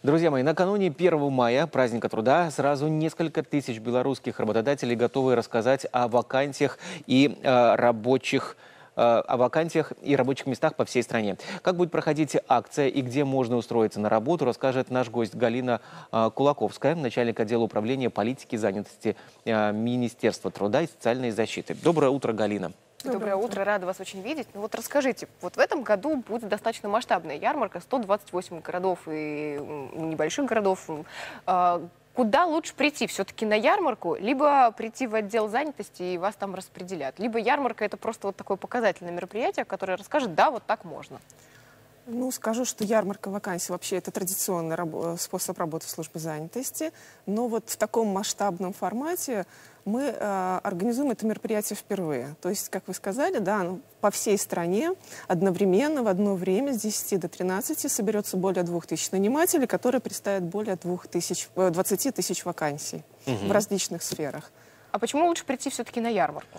Друзья мои, накануне 1 мая, праздника труда, сразу несколько тысяч белорусских работодателей готовы рассказать о вакансиях и рабочих местах по всей стране. Как будет проходить акция и где можно устроиться на работу, расскажет наш гость Галина Кулаковская, начальник отдела управления политики и занятости Министерства труда и социальной защиты. Доброе утро, Галина. Доброе утро, рада вас очень видеть. Ну вот расскажите, вот в этом году будет достаточно масштабная ярмарка, 128 городов и небольших городов. Куда лучше прийти? Все-таки на ярмарку, либо прийти в отдел занятости и вас там распределят? Либо ярмарка — это просто вот такое показательное мероприятие, которое расскажет, да, вот так можно. Ну, скажу, что ярмарка вакансий вообще это традиционный способ работы службы занятости. Но вот в таком масштабном формате мы организуем это мероприятие впервые. То есть, как вы сказали, да, по всей стране одновременно в одно время с 10 до 13 соберется более 2000 нанимателей, которые представят более 20 тысяч вакансий в различных сферах. А почему лучше прийти все-таки на ярмарку?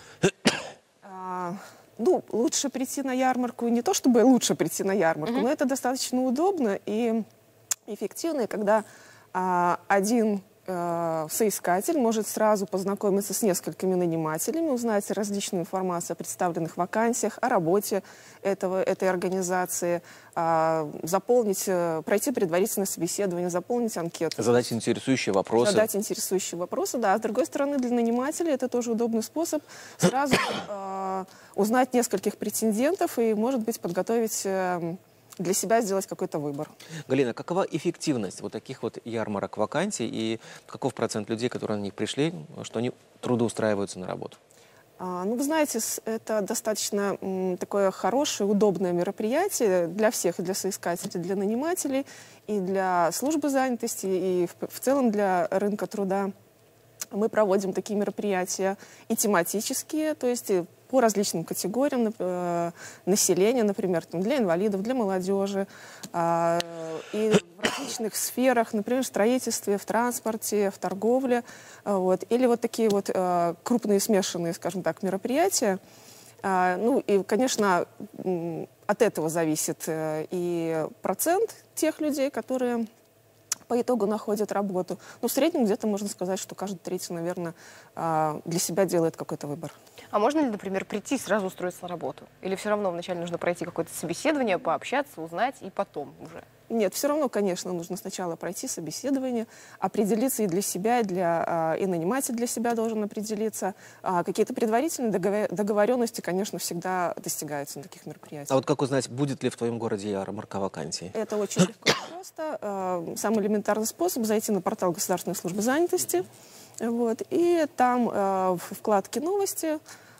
Ну, лучше прийти на ярмарку, не то чтобы лучше прийти на ярмарку, но это достаточно удобно и эффективно, когда один соискатель может сразу познакомиться с несколькими нанимателями, узнать различную информацию о представленных вакансиях, о работе этой организации, пройти предварительное собеседование, заполнить анкету. Задать интересующие вопросы. Задать интересующие вопросы, да. А с другой стороны, для нанимателей это тоже удобный способ сразу узнать нескольких претендентов и, может быть, подготовить для себя, сделать какой-то выбор. Галина, какова эффективность вот таких вот ярмарок вакансий и каков процент людей, которые на них пришли, что они трудоустраиваются на работу? Ну, вы знаете, это достаточно такое хорошее, удобное мероприятие для всех, и для соискателей, для нанимателей, и для службы занятости, и в целом для рынка труда. Мы проводим такие мероприятия и тематические, то есть по различным категориям населения, например, для инвалидов, для молодежи, и в различных сферах, например, в строительстве, в транспорте, в торговле. Вот. Или вот такие вот крупные смешанные, скажем так, мероприятия. Ну и, конечно, от этого зависит и процент тех людей, которые по итогу находят работу. Но в среднем где-то можно сказать, что каждый третий, наверное, для себя делает какой-то выбор. А можно ли, например, прийти и сразу устроиться на работу? Или все равно вначале нужно пройти какое-то собеседование, пообщаться, узнать и потом уже? Нет, все равно, конечно, нужно сначала пройти собеседование, определиться и для себя, и наниматель для себя должен определиться. Какие-то предварительные договоренности, конечно, всегда достигаются на таких мероприятиях. А вот как узнать, будет ли в твоем городе ярмарка вакансий? Это очень легко и просто. Самый элементарный способ — зайти на портал Государственной службы занятости. Вот, и там в вкладке «Новости»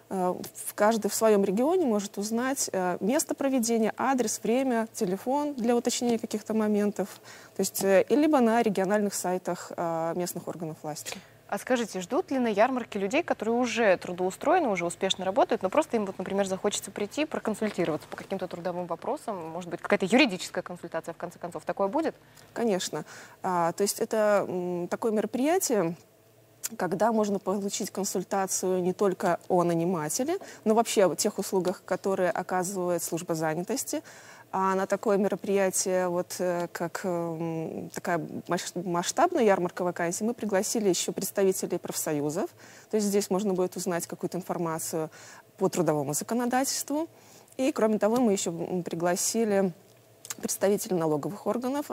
каждый в своем регионе может узнать место проведения, адрес, время, телефон для уточнения каких-то моментов. То есть, либо на региональных сайтах местных органов власти. А скажите, ждут ли на ярмарке людей, которые уже трудоустроены, уже успешно работают, но просто им, вот, например, захочется прийти, проконсультироваться по каким-то трудовым вопросам? Может быть, какая-то юридическая консультация, в конце концов, такое будет? Конечно. То есть это такое мероприятие, когда можно получить консультацию не только о нанимателе, но вообще о тех услугах, которые оказывает служба занятости. А на такое мероприятие, вот как такая масштабная ярмарка вакансий, мы пригласили еще представителей профсоюзов. То есть здесь можно будет узнать какую-то информацию по трудовому законодательству. И, кроме того, мы еще пригласили представители налоговых органов.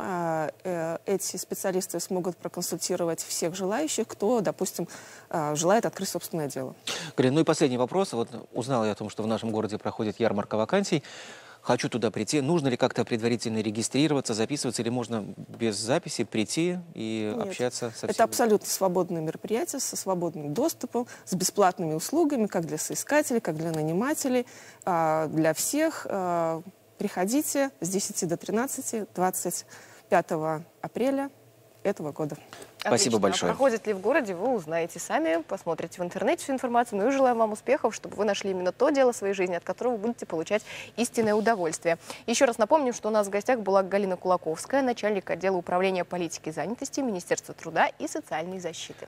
Эти специалисты смогут проконсультировать всех желающих, кто, допустим, желает открыть собственное дело. Галина, ну и последний вопрос. Вот узнала я о том, что в нашем городе проходит ярмарка вакансий. Хочу туда прийти. Нужно ли как-то предварительно регистрироваться, записываться, или можно без записи прийти и общаться со всеми? Это абсолютно свободное мероприятие, со свободным доступом, с бесплатными услугами, как для соискателей, как для нанимателей, для всех. Приходите с 10 до 13, 25 апреля этого года. Спасибо большое. А проходит ли в городе, вы узнаете сами, посмотрите в интернете всю информацию. Ну и желаем вам успехов, чтобы вы нашли именно то дело в своей жизни, от которого вы будете получать истинное удовольствие. Еще раз напомню, что у нас в гостях была Галина Кулаковская, начальник отдела управления политики и занятости Министерства труда и социальной защиты.